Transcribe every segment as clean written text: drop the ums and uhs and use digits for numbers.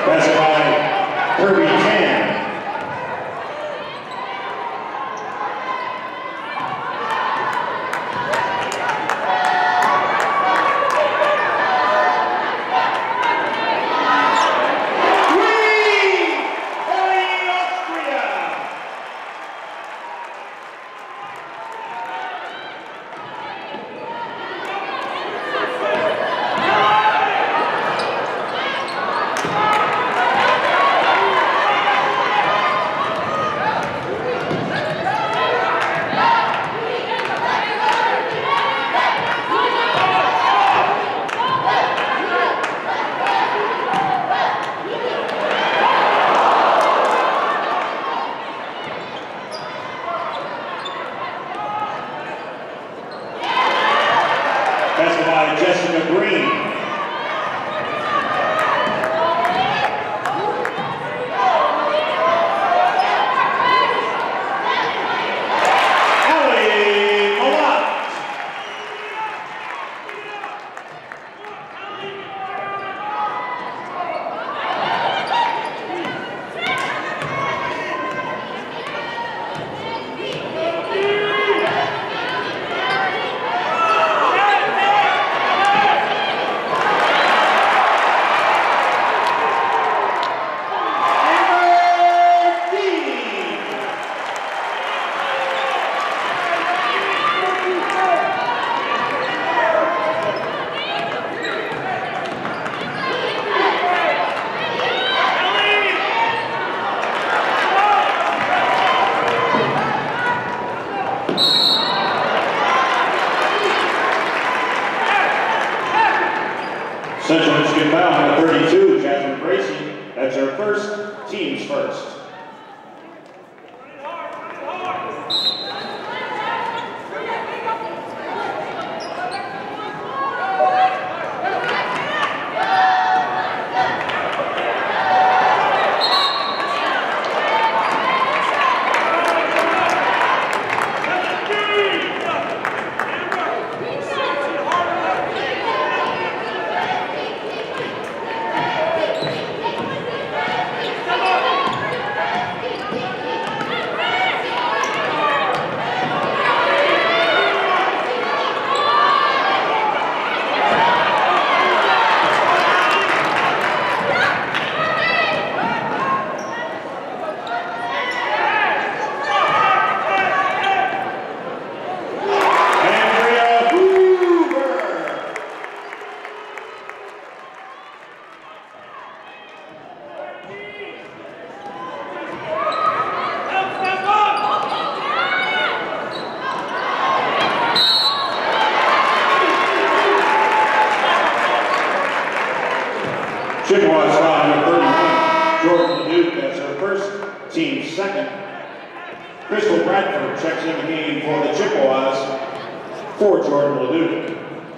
Passed by Kirby Tan. Central Michigan foul number 32, Jasmine Gracie. That's her first, team's first. Chippewas foul number 31, Jordan Duke. That's her first, team second. Crystal Bradford checks in the game for the Chippewas for Jordan LeDuc.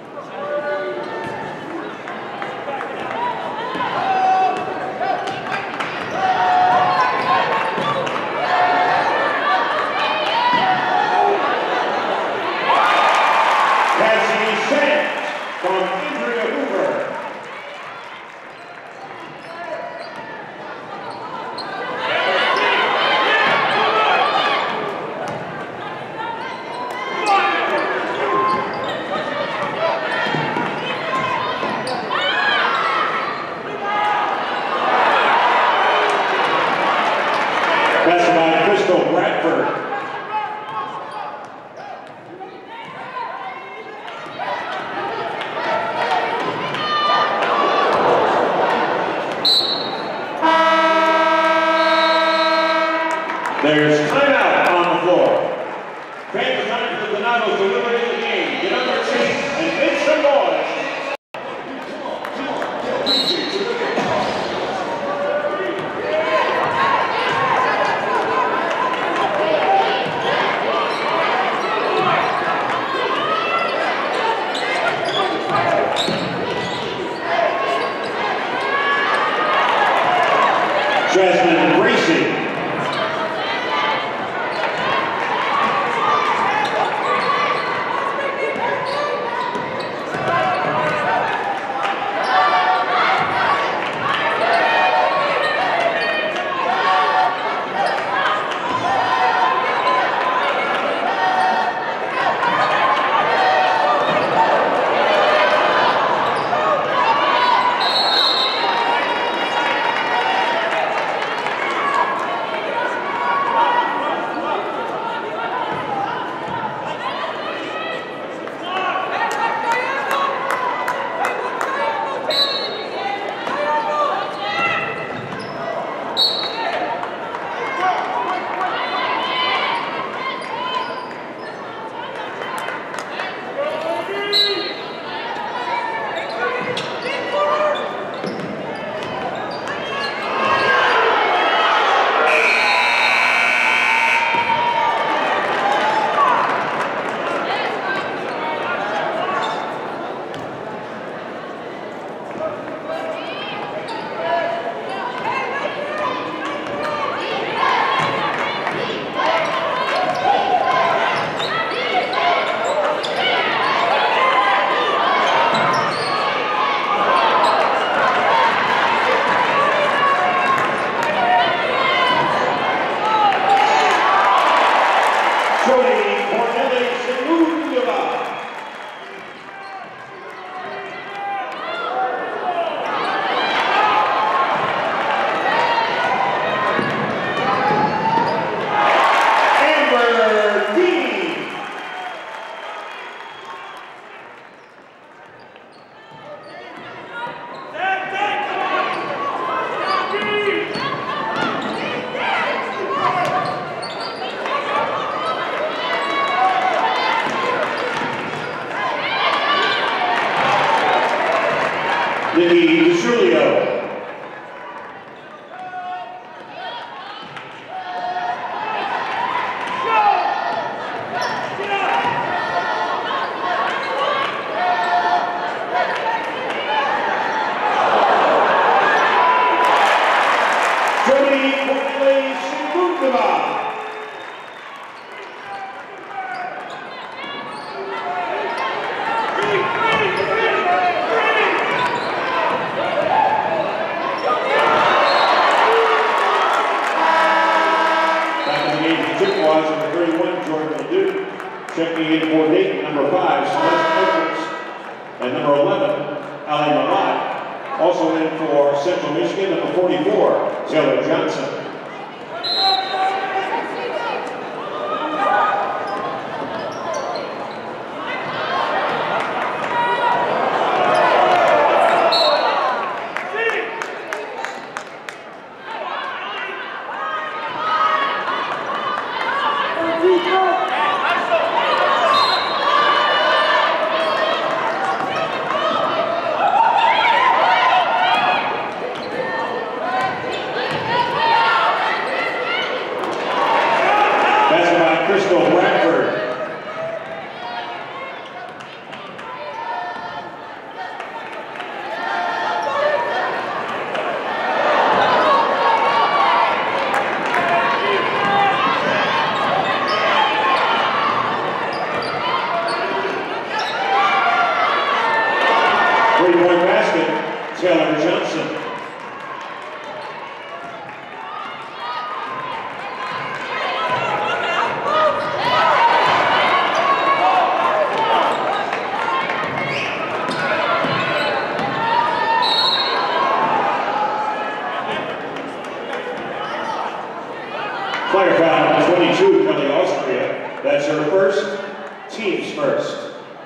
There's timeout on the floor. Great time for the Donatos to liberate the game. Get on their feet and make some noise. Jasmine Gracie. Jody Cornelius-Shibundaba. Chippewas number 31, Jordan Duke. Checking in for Dayton, number 5, Celeste Edwards. And number 11, Ali Malad. Also in for Central Michigan, number 44, Taylor Johnson. Taylor Johnson. Player foul, 22, Kelly Austria. That's her first, team's first.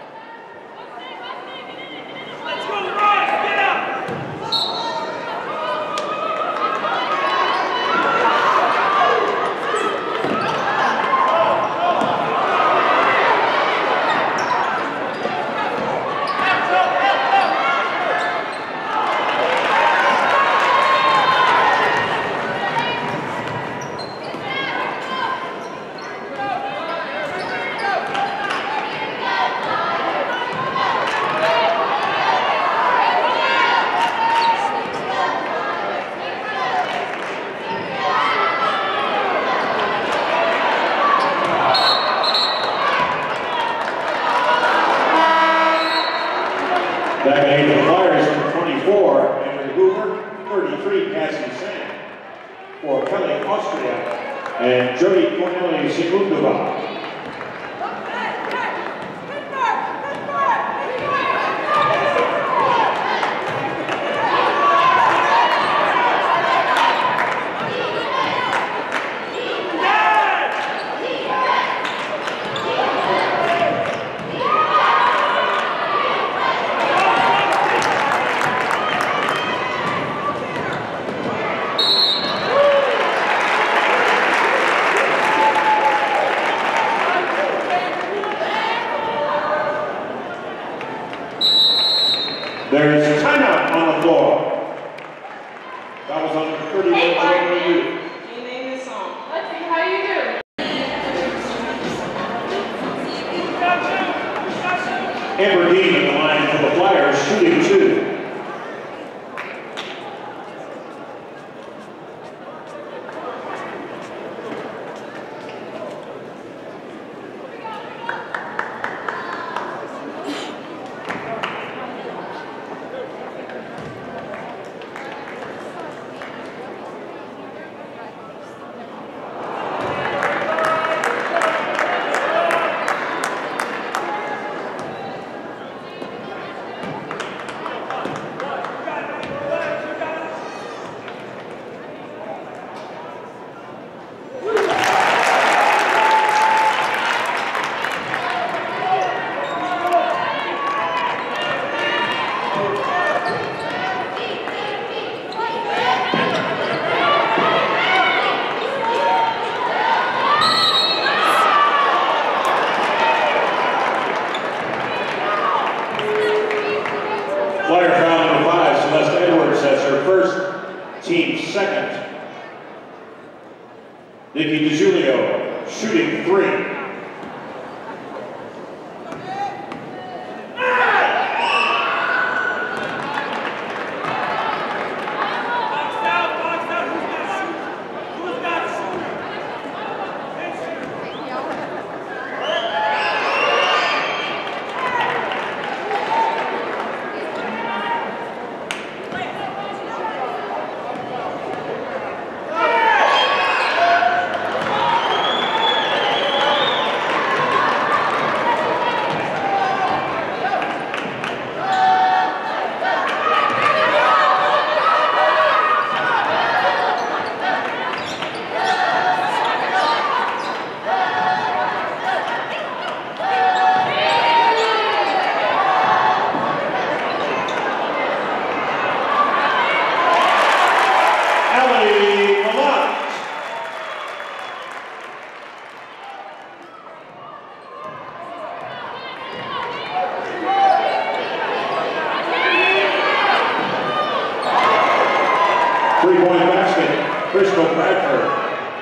Back at the Flyers, number 24, Andrew Hoover, 33, Cassie Sand. For Kelly Austria and Jody Cornelius-Shibundaba. There is a timeout on the floor. That was on the 31. Hey, Mark, can you name this song? Let's see how you do. Amber Dean in the line for the Flyers, shooting 2. Flyer foul number 5, Celeste Edwards, that's her first, team second. Nikki DiGiulio, shooting 3. Ellie Malott. Three-point basket, Crystal Bradford.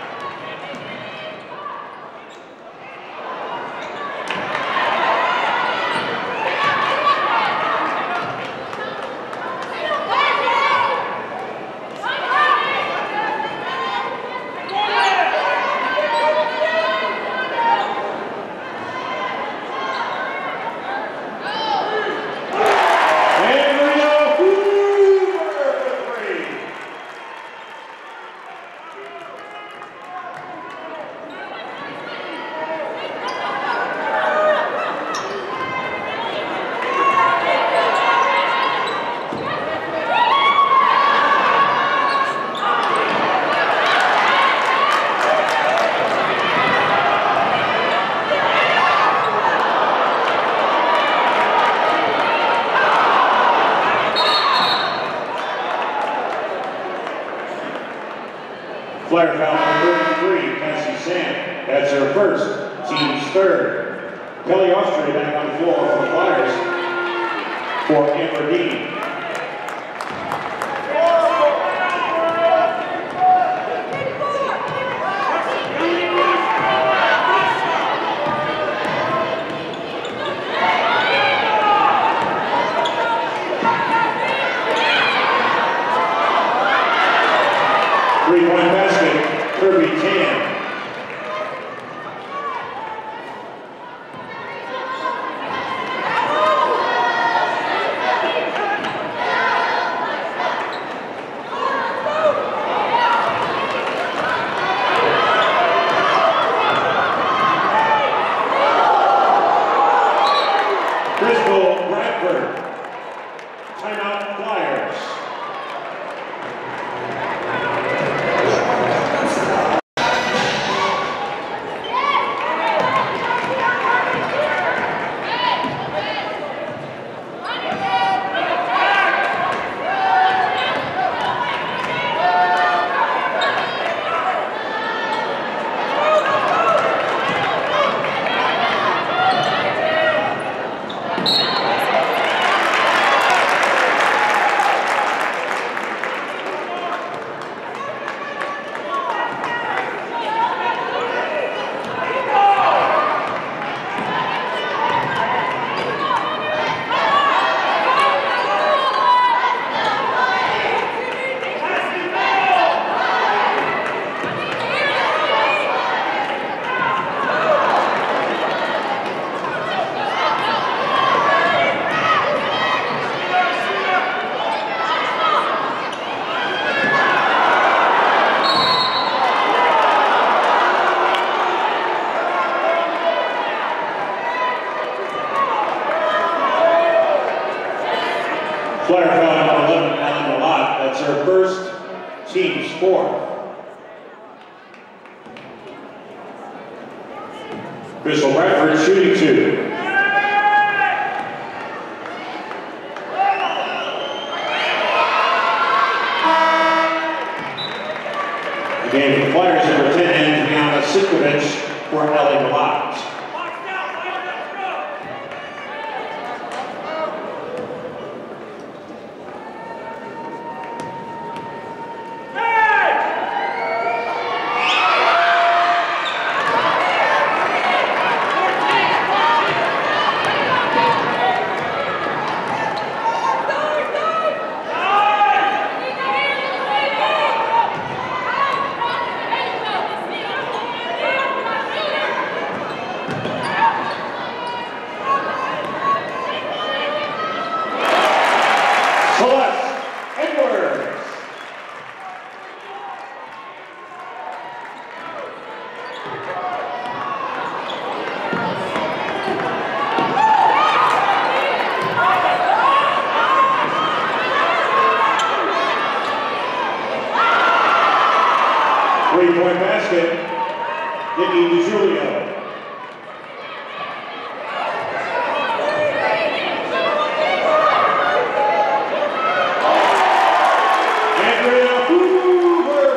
Flyer foul number 33, Cassie Sam. That's her first, team's third. Kelly Austria back on the floor for the Flyers for Amber Dean. Three-point basket, Kirby Tan. Crystal Bradford. Timeout Flyers. Flyer foul number 11, Ellie Malott. That's her first, team's fourth. Crystal Bradford shooting two. The game for the Flyers, number 10, Andriana Sitkovich for Ellie Malott. Three-point basket, Nikki DiGiulio. Andrea Hoover.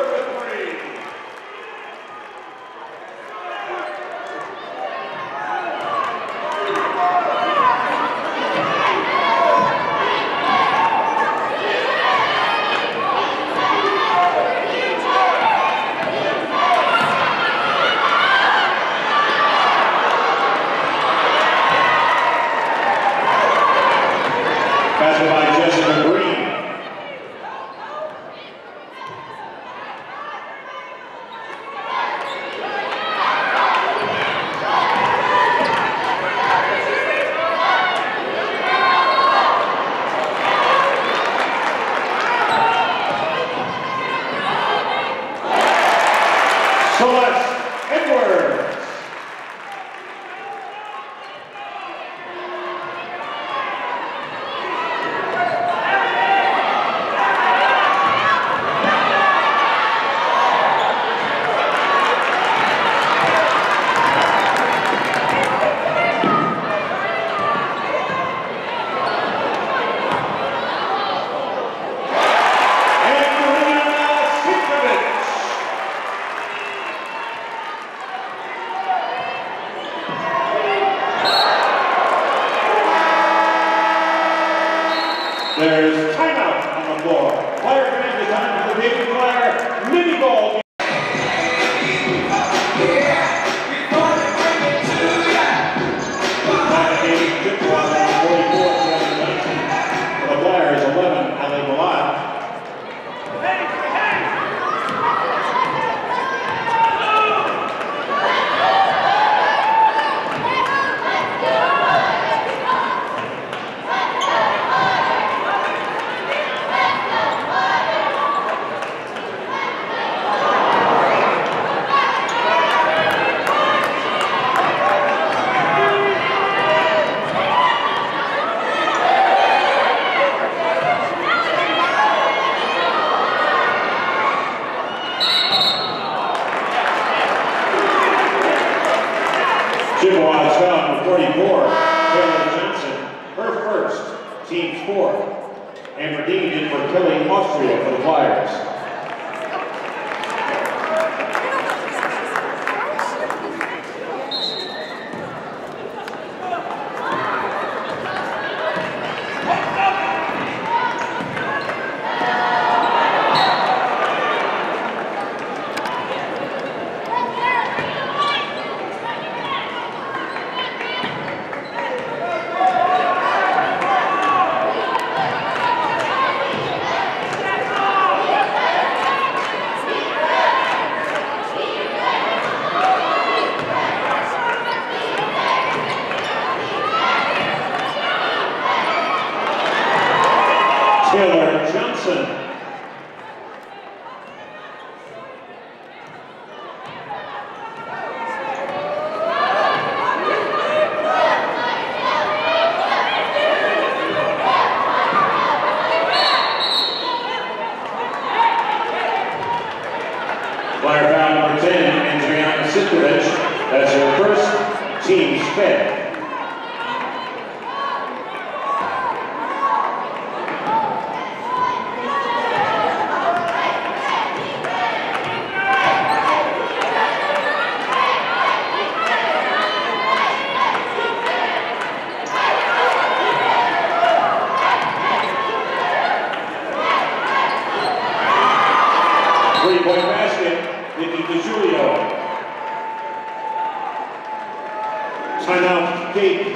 There's timeout on the floor. Player command is time for the Dayton Flyer mini ball. The Flyers 11, Ali Malad. Chippewas foul for 44, Taylor Johnson, her first, team's fourth. And Dean in for Kelly Austria for the Flyers. Taylor Johnson. Flyer foul number 10, Andriana Sitkovich. That's her first, team's fifth. Three-point basket, Nikki DiGiulio. Timeout, Dayton.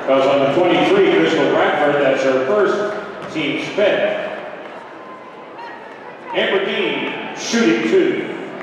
Goes on the 23, Crystal Bradford. That's her first, team's fifth. Amber Dean, shooting 2.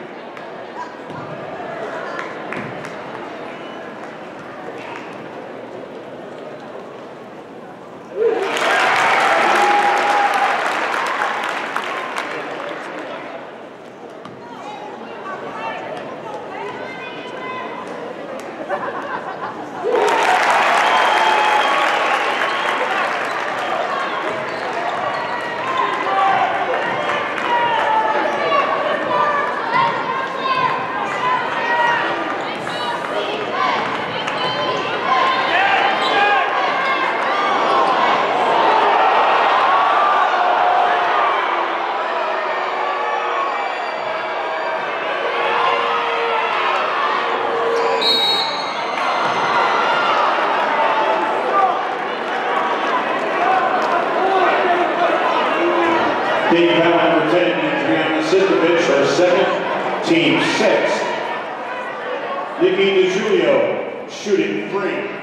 Dayton foul number 10, Adriana Sikovich, her second, team 6. Nikki DiGiulio, shooting 3.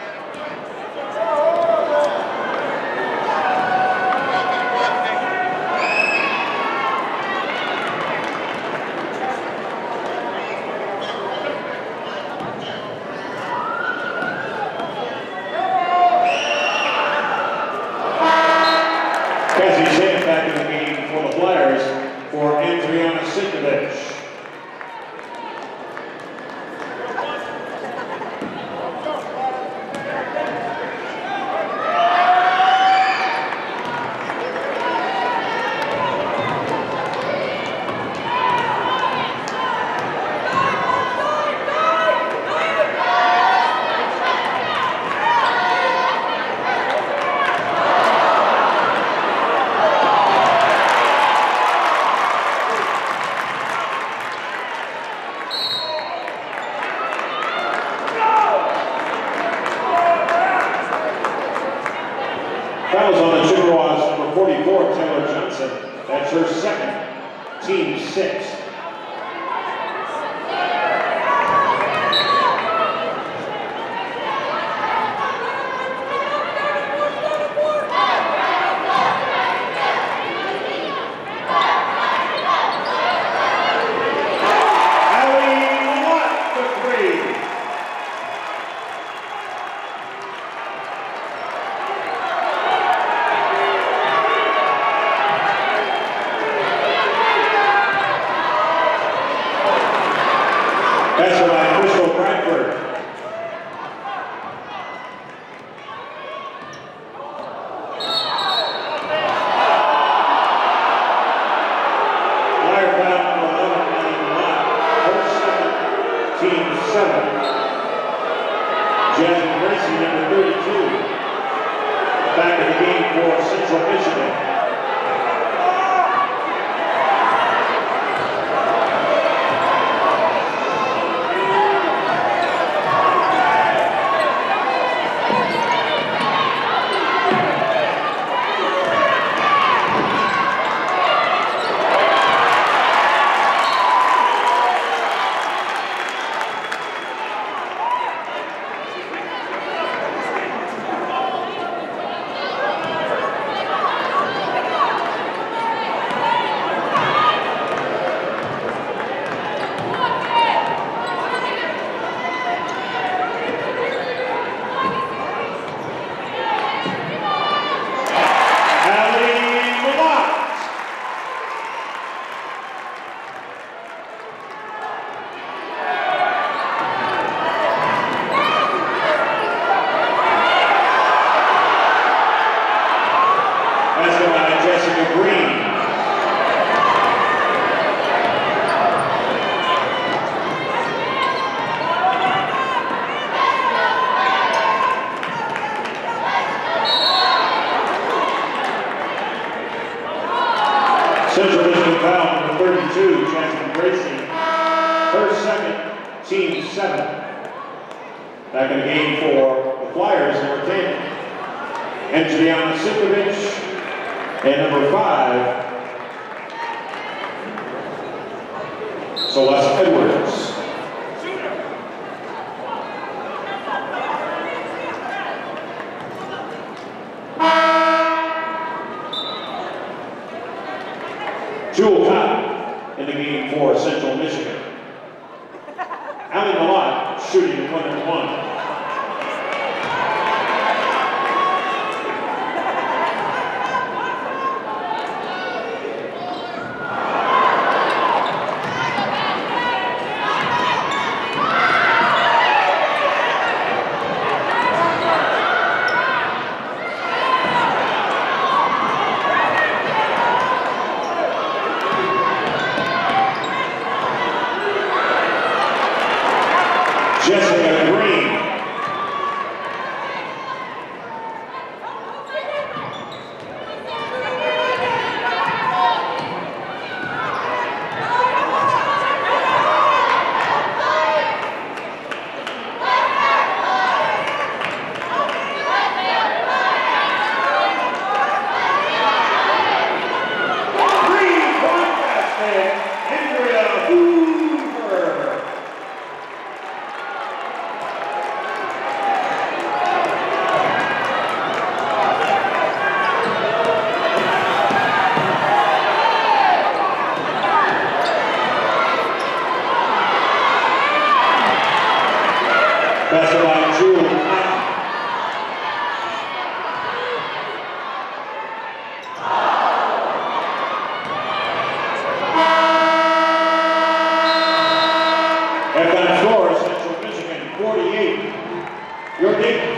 Back in the game for the Flyers for Adriana Sikovich. Fouls on the Chippewas, number 44, Taylor Johnson. That's her second, team 6. That's by Crystal Bradford. Flyer foul number 11 on Lott, her second, team 7. Jasmine Gracie, number 32. Back in the game for Central Michigan. Central Michigan foul number 32, Jasmine Gracie. Her second, team 7. Back in the game for the Flyers, number 10, Adriana Sikovich, and number 5, Celeste Edwards.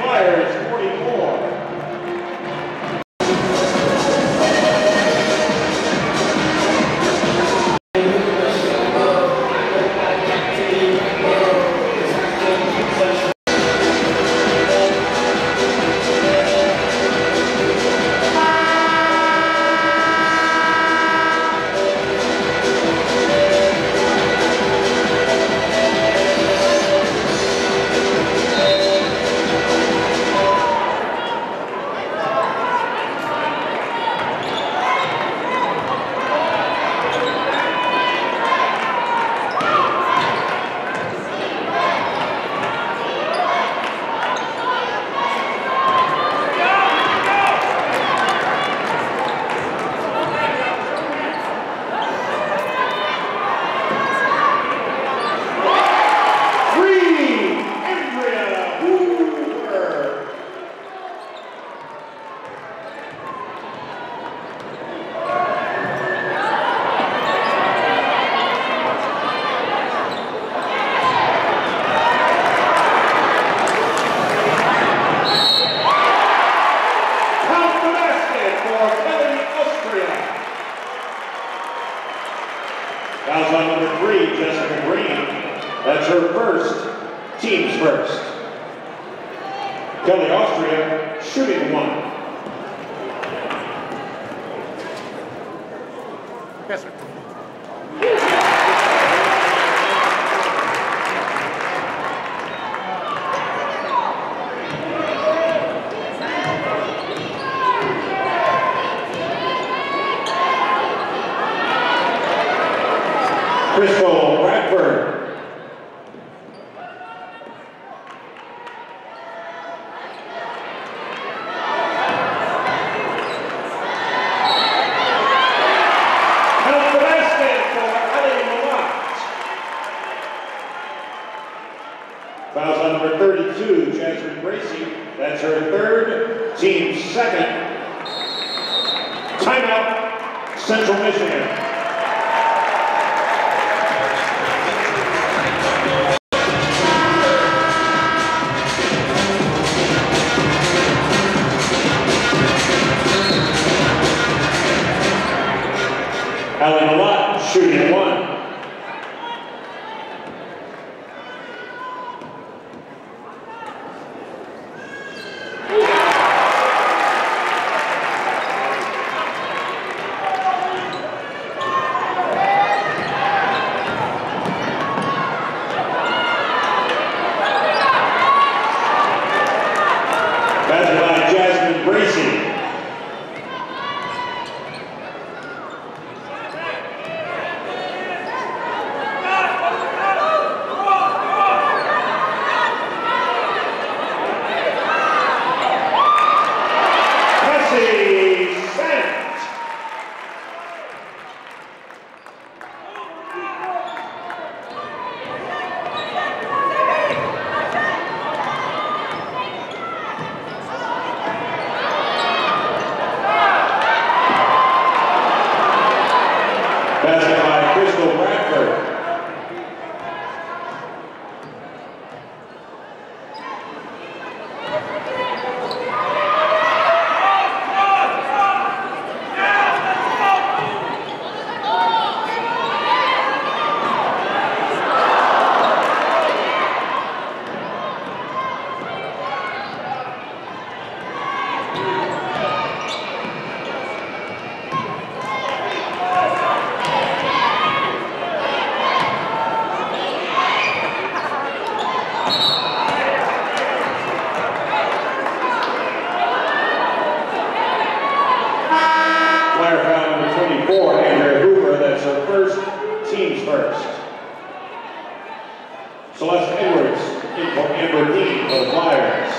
Flyers 44. Fouls on number 3, Jessica Green. That's her first, team's first. Kelly Austria shooting 1. Yes, sir. Crystal Bradford. Count the basket for Ellie Malott. Fouls on number 32, Jasmine Gracie. That's her third, team's second. Timeout, Central Michigan. Ellie Malott shooting 1. That's by Jasmine Gracie. Basket by Crystal Bradford. Flyer foul number 24, Andrea Hoover. That's her first, team's first. Celeste Edwards in for Amber Dean for the Flyers.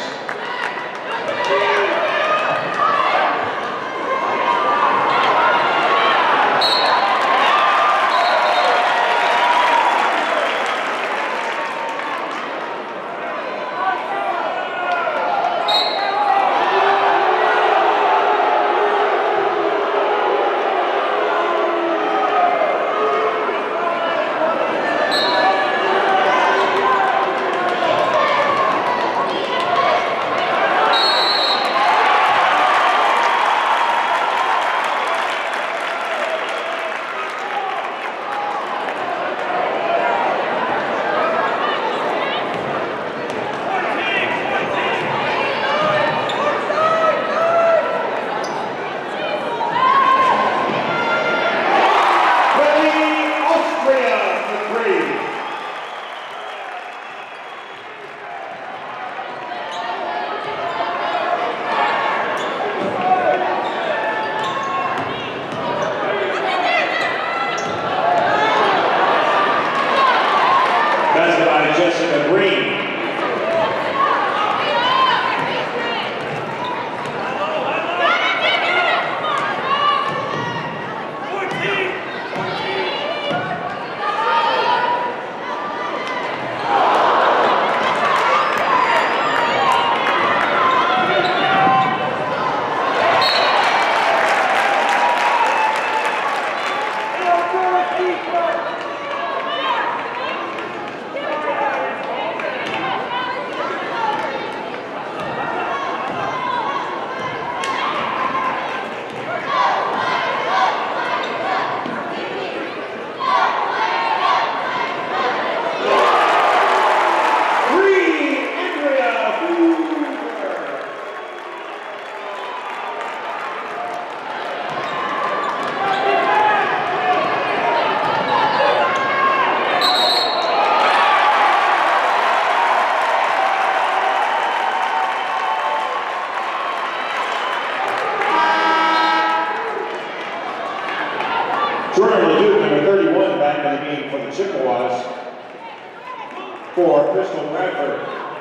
Jordan LeDuc, number 31, back in the game for the Chippewas for Crystal Bradford.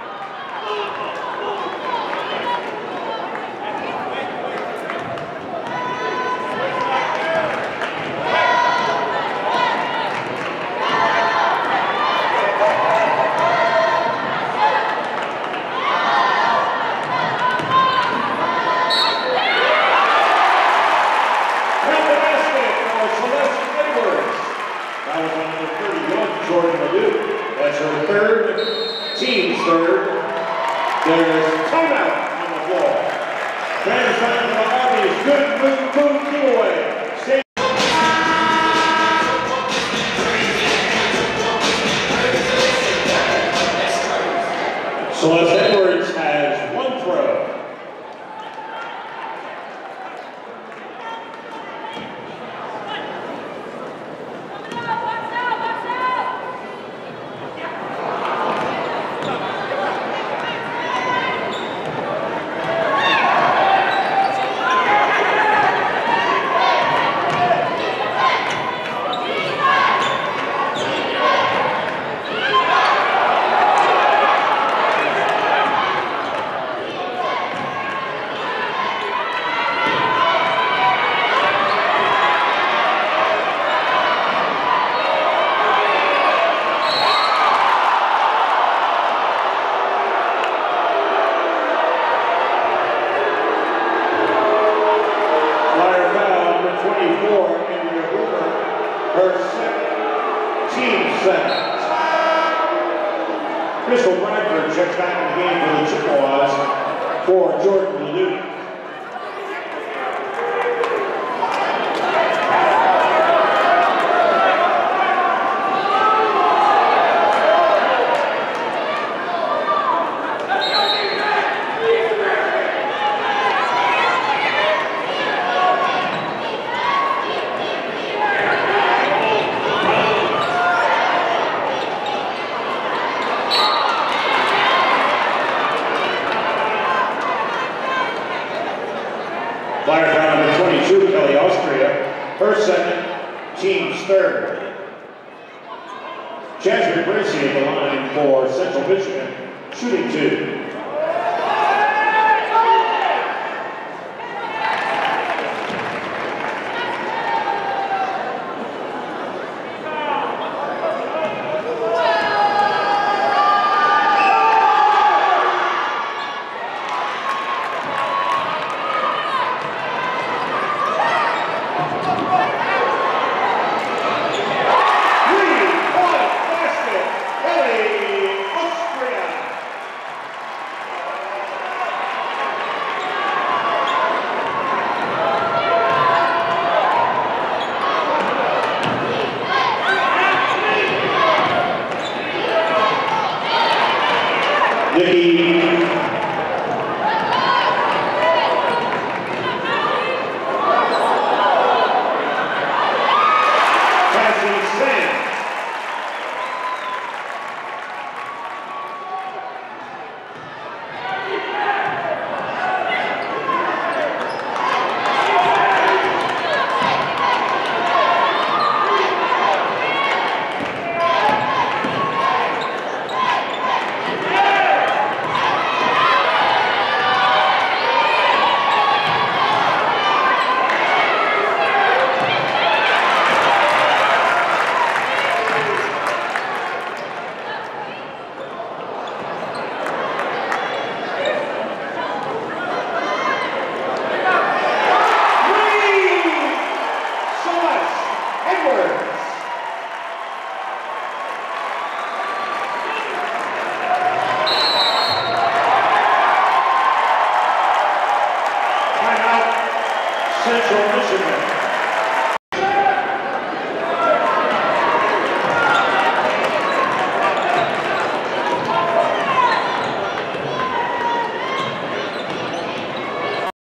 Jordan LeDuc. That's her third, team's third. There's timeout on the floor. Fans time for the Army is good, move away. Stay. Celeste Edwards has one throw. Her second, team second. Crystal Bradford checks back in the game for the Chippewas for Jordan LeDuc. Flyer foul number 22, Kelly Austria. Her second, team's third. Jasmine Gracie at the line for Central Michigan, shooting 2.